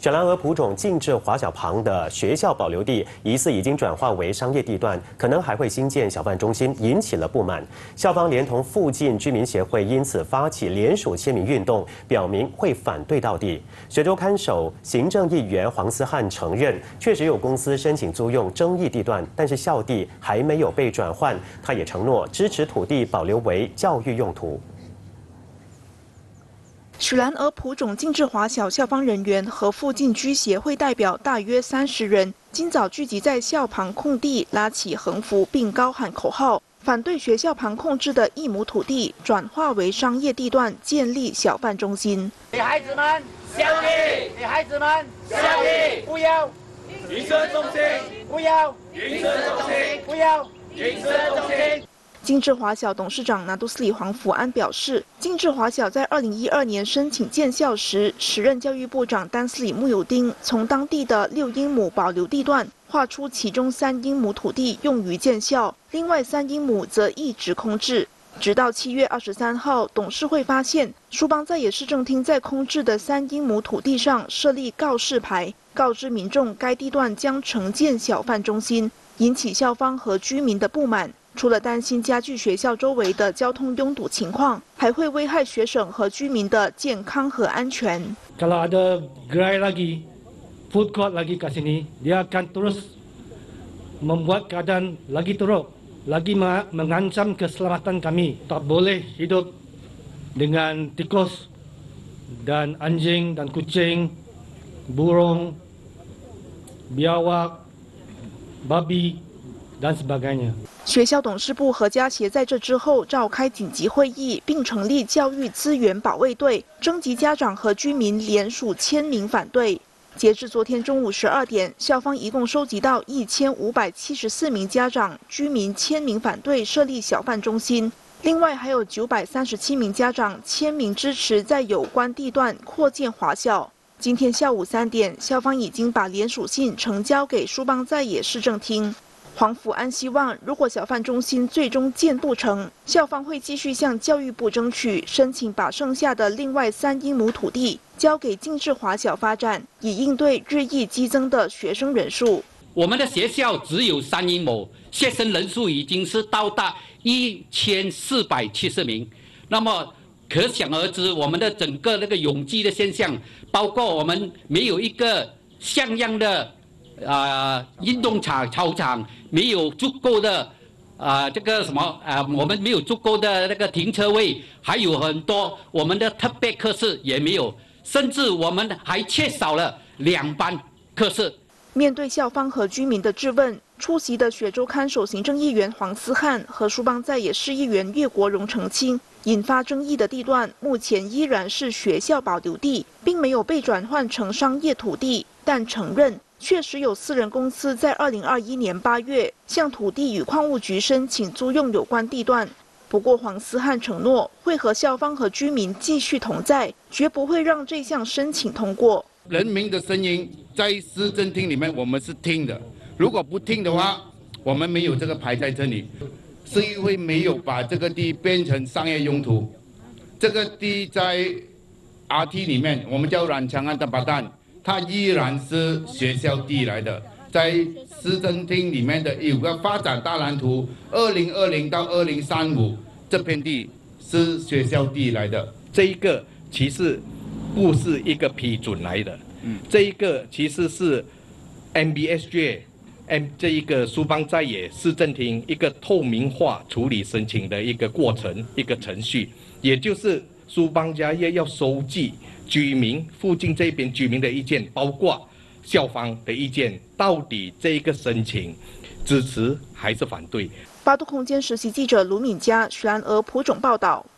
雪兰莪蒲种静置华小旁的学校保留地，疑似已经转化为商业地段，可能还会新建小贩中心，引起了不满。校方连同附近居民协会因此发起联署签名运动，表明会反对到底。雪州看守行政议员黄思翰承认，确实有公司申请租用争议地段，但是校地还没有被转换。他也承诺支持土地保留为教育用途。 雪兰莪蒲种静置华小校方人员和附近居协会代表大约30人，今早聚集在校旁空地，拉起横幅，并高喊口号，反对学校旁控制的1亩土地转化为商业地段，建立小贩中心。 给孩子们效力，给孩子们效力，不要营生中心，不要营生中心，不要营生中心。 静置华小董事长拿督斯里黄福安表示，静置华小在2012年申请建校时，时任教育部长丹斯里穆尤丁从当地的6英亩保留地段划出其中3英亩土地用于建校，另外3英亩则一直空置。直到7月23号，董事会发现舒邦在野市政厅在空置的3英亩土地上设立告示牌，告知民众该地段将承建小贩中心，引起校方和居民的不满。 除了担心加剧学校周围的交通拥堵情况，还会危害学生和居民的健康和安全。 Kalau ada gerai lagi, food court lagi kat sini, dia akan terus membuat keadaan lagi teruk, lagi mengancam keselamatan kami. Tak boleh hidup dengan tikus dan anjing dan kucing, burung, biawak, babi. 学校董事部和家协在这之后召开紧急会议，并成立教育资源保卫队，征集家长和居民联署签名反对。截至昨天中午12点，校方一共收集到1574名家长、居民签名反对设立小贩中心，另外还有937名家长签名支持在有关地段扩建华小。今天下午3点，校方已经把联署信呈交给舒邦在野市政厅。 黄福安希望，如果小贩中心最终建不成，校方会继续向教育部争取申请，把剩下的另外3英亩土地交给静置华小发展，以应对日益激增的学生人数。 我们的学校只有3英亩，学生人数已经是到达1470名，那么可想而知，我们的整个那个拥挤的现象，包括我们没有一个像样的。 运动场、操场没有足够的这个什么我们没有足够的那个停车位，还有很多我们的特别课室也没有，甚至我们还缺少了2班课室。 面对校方和居民的质问，出席的雪州看守行政议员黄思翰和舒邦在野市议员岳国荣澄清，引发争议的地段目前依然是学校保留地，并没有被转换成商业土地，但承认。 确实有私人公司在2021年8月向土地与矿务局申请租用有关地段。不过，黄思翰承诺会和校方和居民继续同在，绝不会让这项申请通过。 人民的声音在市政厅里面，我们是听的。如果不听的话，我们没有这个牌在这里。市议会没有把这个地变成商业用途。这个地在 RT 里面，我们叫染强安的巴旦。 它依然是学校地来的，在市政厅里面的有个发展大蓝图，2020到2035这片地是学校地来的。 这一个其实不是一个批准来的，这一个其实是 MBSJ 这一个舒邦在野市政厅一个透明化处理申请的一个过程、一个程序，也就是舒邦家业要收集。 居民附近这边居民的意见，包括校方的意见，到底这一个申请支持还是反对？ 8度空间实习记者卢敏佳，雪兰莪蒲种报道。